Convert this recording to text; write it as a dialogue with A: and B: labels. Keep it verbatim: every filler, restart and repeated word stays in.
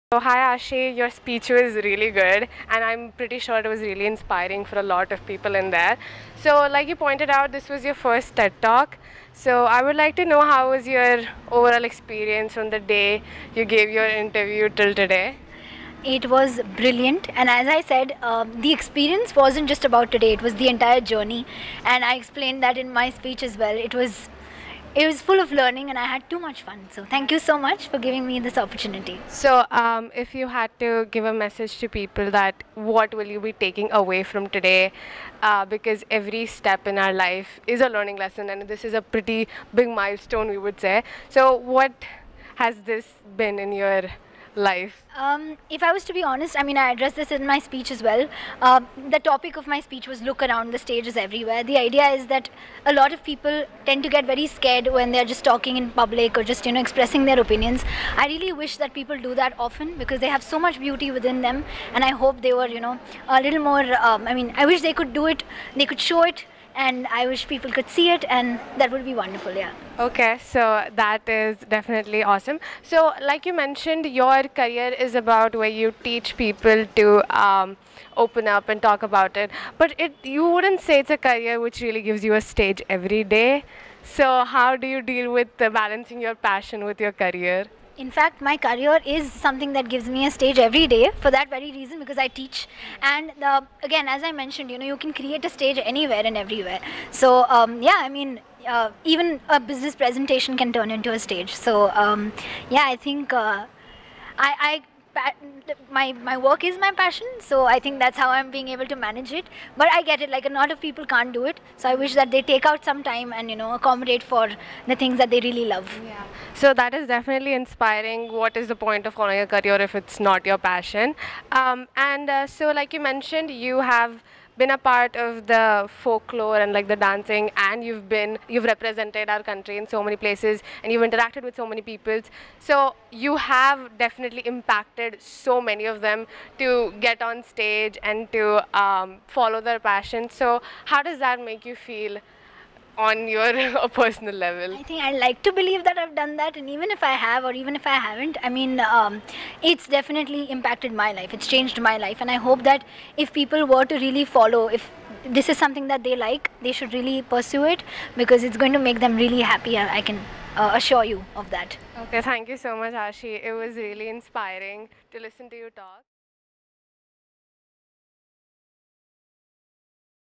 A: So hi Ashi, your speech was really good and I'm pretty sure it was really inspiring for a lot of people in there. So like you pointed out, this was your first TED Talk. So I would like to know how was your overall experience from the day you gave your interview till today?
B: It was brilliant, and as I said, um, the experience wasn't just about today, it was the entire journey, and I explained that in my speech as well. It was it was full of learning and I had too much fun. So thank you so much for giving me this opportunity.
A: So um, if you had to give a message to people, that what will you be taking away from today, uh, because every step in our life is a learning lesson and this is a pretty big milestone, we would say. So what has this been in your life?
B: Um, if I was to be honest, I mean, I addressed this in my speech as well. Uh, the topic of my speech was look around, the stage is everywhere. The idea is that a lot of people tend to get very scared when they're just talking in public or just, you know, expressing their opinions. I really wish that people do that often because they have so much beauty within them, and I hope they were, you know, a little more, um, I mean, I wish they could do it, they could show it, and I wish people could see it, and that would be wonderful, yeah.
A: Okay, so that is definitely awesome. So like you mentioned, your career is about where you teach people to um, open up and talk about it. But it you wouldn't say it's a career which really gives you a stage every day. So how do you deal with uh, balancing your passion with your career?
B: In fact, my career is something that gives me a stage every day for that very reason, because I teach. And uh, again, as I mentioned, you know, you can create a stage anywhere and everywhere. So um, yeah, I mean, uh, even a business presentation can turn into a stage. So um, yeah, I think uh, I, I my my work is my passion, so I think that's how I'm being able to manage it. But I get it, like a lot of people can't do it, so I wish that they take out some time and, you know, accommodate for the things that they really love.
A: Yeah, so that is definitely inspiring. What is the point of following a career if it's not your passion? Um, and uh, so like you mentioned, you have been a part of the folklore and like the dancing, and you've been you've represented our country in so many places and you've interacted with so many people, so you have definitely impacted so many of them to get on stage and to um, follow their passion. So how does that make you feel on your personal level?
B: I think I like to believe that I've done that, and even if I have or even if I haven't, I mean, um, it's definitely impacted my life. It's changed my life, and I hope that if people were to really follow, if this is something that they like, they should really pursue it, because it's going to make them really happy. I can uh, assure you of that.
A: Okay, thank you so much, Ashi. It was really inspiring to listen to you talk.